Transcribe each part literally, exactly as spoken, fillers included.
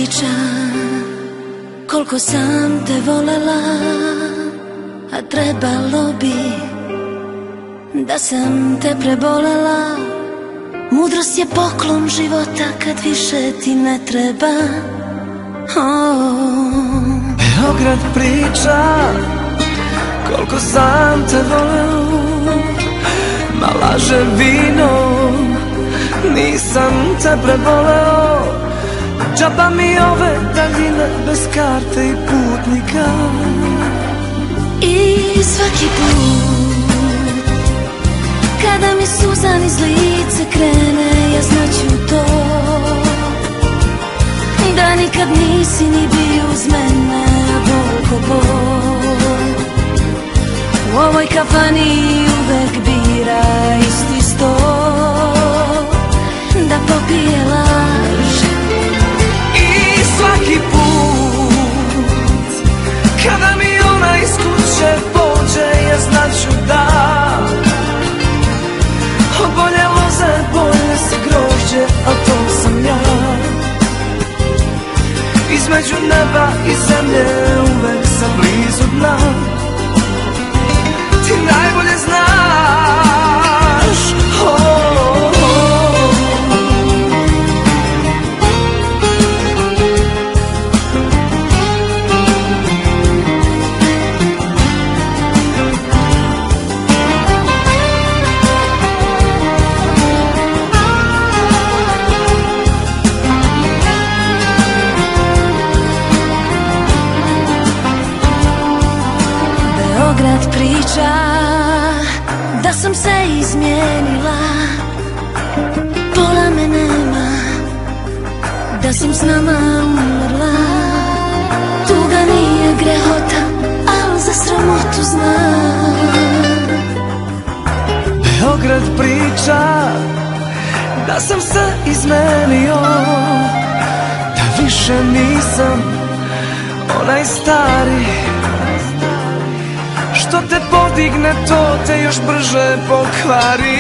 pričam koliko sam te volela, a trebalo bi da sam te prebolela. Mudrost je poklon života kad više ti ne treba. Oh. Beograd priča koliko sam te voleo, ma laže vino, nisam te preboleo. Džaba mi ove daljine bez karte i putnika. I svaki put kada mi suza niz lice krene, ja znaću to, da nikad nisi ni bio uz mene, a bol ko bol. U ovoj kafani uvek bira isti sto, da popije laž. I svaki put kada mi ona iz kuće pođe, ja znaću da od bolje loze bolje se grožđe, a to sam ja. Između neba i zemlje uvek sam blizu dna. Ti najbolje znaš. Oh, oh, oh. Beograd priča da sam se izmijenila, pola me nema, da sam s nama umrla. Tuga nije grehota, al za sramotu znam. Beograd priča da sam se izmenio, da više nisam onaj stari. Što te podigne, to te još brže pokvari.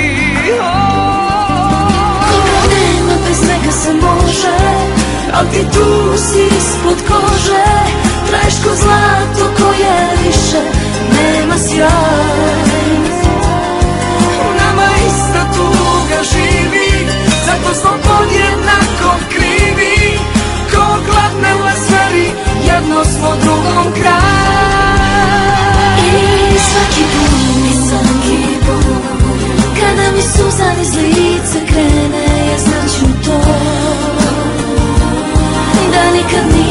Koga nema, bez njega se može, al ti tu si ispod kože. Traješ ko zlato koje više nema sjaj. U nama ista tuga živi, zato smo podjednako krivi. Ko gladne lesari, jedno smo drugom kraj. I svaki put, svaki put kada mi suza niz lice krene, ja znaću to, da nikad nije